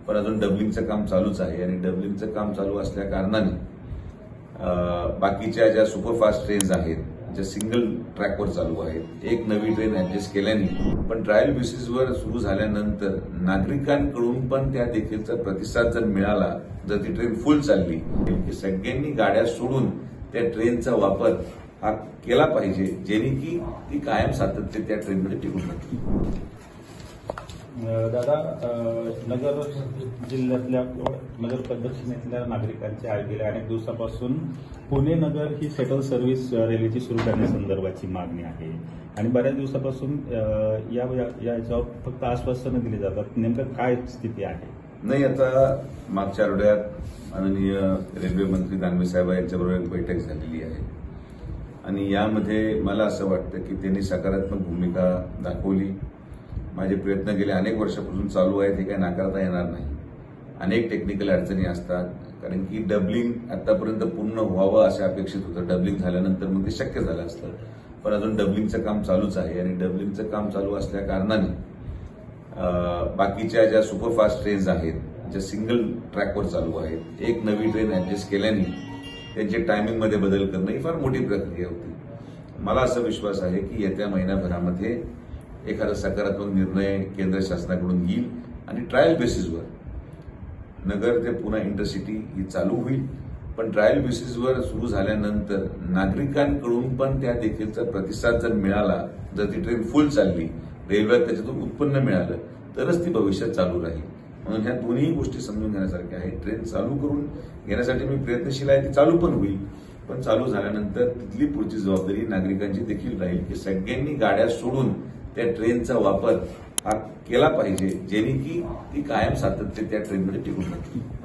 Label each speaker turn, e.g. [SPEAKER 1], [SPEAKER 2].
[SPEAKER 1] पण अजून डबलिंगचं काम चालूच आहे आणि डबलिंगचं काम चालू असल्या कारणाने बाकीच्या ज्या सुपरफास्ट ट्रेन्स आहेत ज्या सिंगल ट्रॅकवर चालू आहेत एक नवी ट्रेन ऍडजस्ट केल्याने पण ट्रायल बेसिसवर सुरू झाल्यानंतर नागरिकांकडून पण त्या देखीलचा प्रतिसाद जर मिळाला जर ती ट्रेन फुल चालली की सगळ्यांनी गाड्या सोडून त्या ट्रेनचा वापर हा केला पाहिजे जेणे की ती कायम सातत्य त्या ट्रेनमध्ये टिकून राहतील.
[SPEAKER 2] दादा, नगर जिल्ह्यातल्या नगर दक्षिणेतल्या नागरिकांची गेल्या अनेक दिवसापासून पुणे नगर ही शटल सर्व्हिस रेल्वेची सुरू करण्यासंदर्भाची मागणी आहे आणि बऱ्याच दिवसापासून याच्यावर फक्त आश्वासनं दिली जातात. नेमकं काय स्थिती आहे?
[SPEAKER 1] नाही, आता मागच्या आठवड्यात माननीय रेल्वे मंत्री दानवे साहेब यांच्याबरोबर एक बैठक झालेली आहे आणि यामध्ये मला असं वाटतं की त्यांनी सकारात्मक भूमिका दाखवली. माझे प्रयत्न गेले अनेक वर्षापासून चालू आहेत, हे काही नाकारता येणार नाही. अनेक टेक्निकल अडचणी असतात कारण की डबलिंग आतापर्यंत पूर्ण व्हावं असं अपेक्षित होतं. डबलिंग झाल्यानंतर मग ते शक्य झालं असतं, पण अजून डबलिंगचं काम चालूच आहे आणि डबलिंगचं काम चालू असल्या कारणाने बाकीच्या ज्या सुपरफास्ट ट्रेन्स आहेत ज्या सिंगल ट्रॅकवर चालू आहेत एक नवी ट्रेन ऍडजस्ट केल्याने त्यांच्या टायमिंगमध्ये बदल करणं ही फार मोठी प्रक्रिया होती. मला असा विश्वास आहे की येत्या महिन्याभरामध्ये एखादा सकारात्मक निर्णय केंद्र शासनाकडून येईल आणि ट्रायल बेसिसवर नगर ते पुणे इंटरसिटी ही चालू होईल. पण ट्रायल बेसिसवर सुरू झाल्यानंतर नागरिकांकडून पण त्या देखीलचा प्रतिसाद जर मिळाला जर ती ट्रेन फुल चालली रेल्वेला त्याच्यातून उत्पन्न मिळालं तरच ती भविष्यात चालू राहील. म्हणून ह्या दोन्ही गोष्टी समजून घेण्यासारख्या आहेत. ट्रेन चालू करून घेण्यासाठी मी प्रयत्नशील आहे, ती चालू पण होईल, पण चालू झाल्यानंतर तिथली पुढची जबाबदारी नागरिकांची देखील राहील की सगळ्यांनी गाड्या सोडून त्या ट्रेनचा वापर हा केला पाहिजे जेणे की ती कायम सातत्य त्या ट्रेनमध्ये टिकून राहतील.